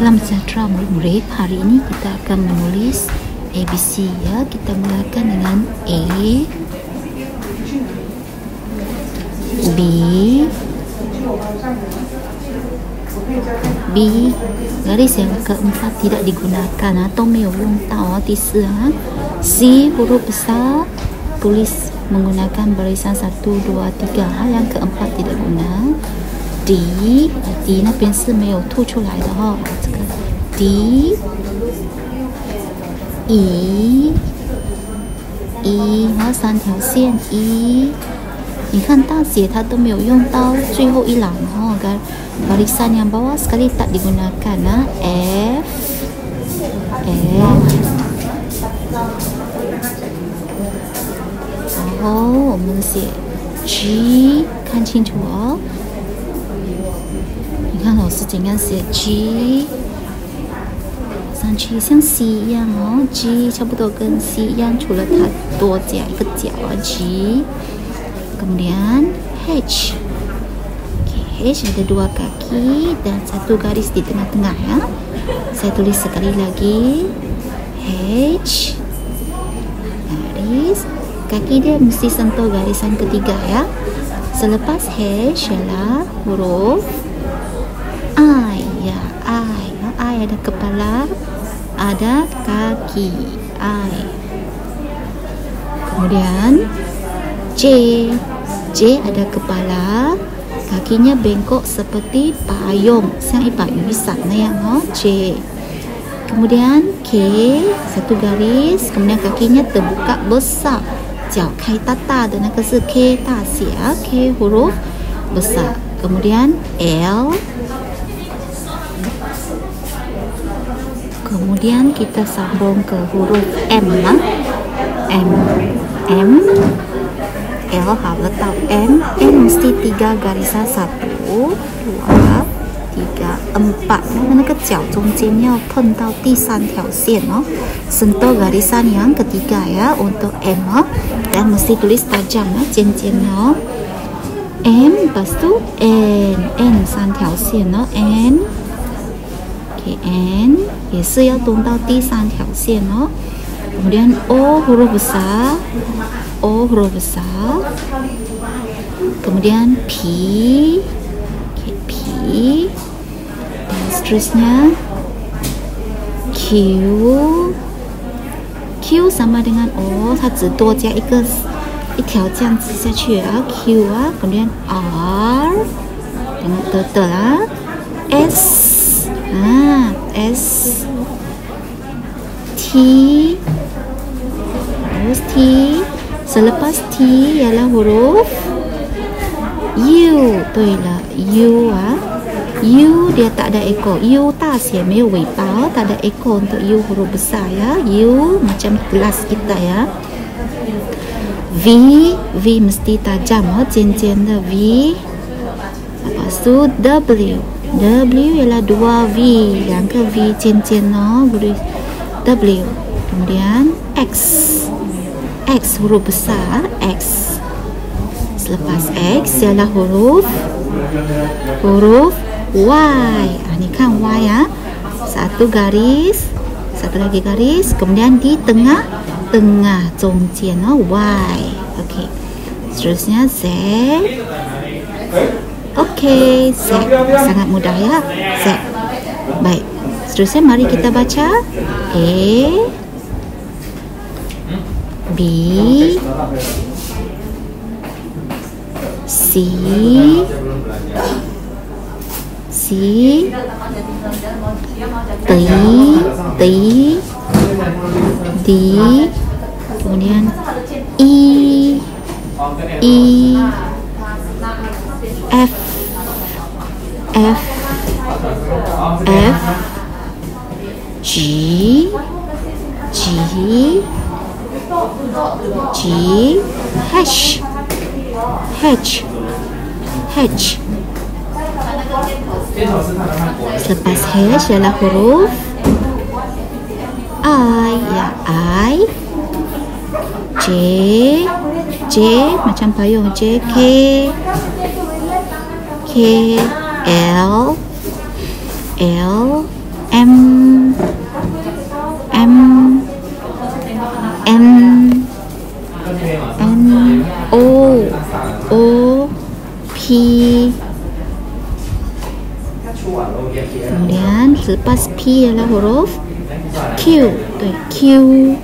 Salam sejahtera murid-murid. Hari ini kita akan menulis ABC ya. Kita mulakan dengan A, B, B. Garis yang keempat tidak digunakan atau 没有用到 第四 C huruf besar tulis menggunakan barisan 1, 2, 3 yang keempat tidak guna. D 那边是没有凸出来的这个 D E 然后3条线 E， 你看大写它都没有用到最后一栏barisan yang bawah sekali tak digunakan F 然后我们写 G， 看清楚你看老师怎样写 G 上去像 C 一样G 差不多跟 C 一样，除了它多加一个角G。 kemudian H H ada 2 kaki dan 1 garis di tengah-tengah ya. Saya tulis sekali lagi H, garis kaki dia mesti sentuh garisan ketiga ya. Selepas H ialah huruf I ya, I ada kepala, ada kaki I. Kemudian J ada kepala, kakinya bengkok seperti payung, 像一把雨伞那样J. Kemudian K, 1 garis, kemudian kakinya terbuka besar, 脚开大大的那个是 K 大写K huruf besar. Kemudian L, kemudian kita sambung ke huruf M L 好了到 M mesti 3 garisan 1, 2, 3, 4， 那个角中间要碰到第3条线sentuh garisan yang ketiga ya untuk M dan mesti tulis tajam尖尖M lepas tu N 3条线N N 也是要动到第3条线kemudian O huruf besar kemudian P dan seterusnya Q sama dengan O， 它只多加一条这样子下去Q kemudian R S S T terus T. Selepas T ialah huruf U. 对了 U U dia tak ada ekor, U 大写没有尾巴tak ada ekor untuk U huruf besar ya. U macam gelas kita ya. V mesti tajam尖尖的 V. Lepas tu W ialah 2 V, 2个 V 尖尖W. Kemudian X huruf besar X. Selepas X ialah huruf Y. Ni kan Y ya. 1 garis, 1 lagi garis, kemudian di tengah 中间Y. Okey. Seterusnya Z. Okey, Z sangat mudah ya. Z. Baik. Seterusnya mari kita baca A, B, C, D, kemudian E, F, G, H. Selepas H ialah huruf I ya, I. J macam payung J. K L M N O P. Kemudian selepas P adalah huruf Q. Q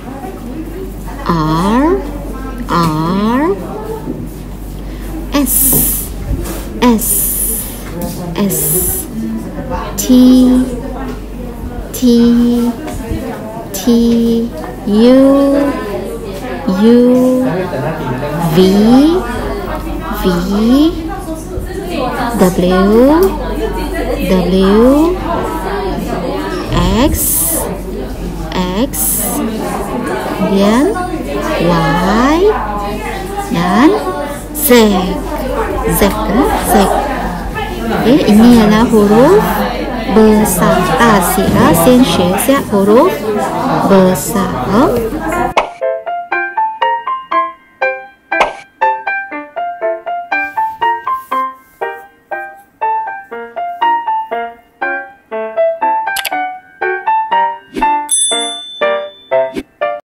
R S T U V W X kemudian Y dan Z. Oke, ini adalah huruf besar. 大写了，先学一下 huruf besar.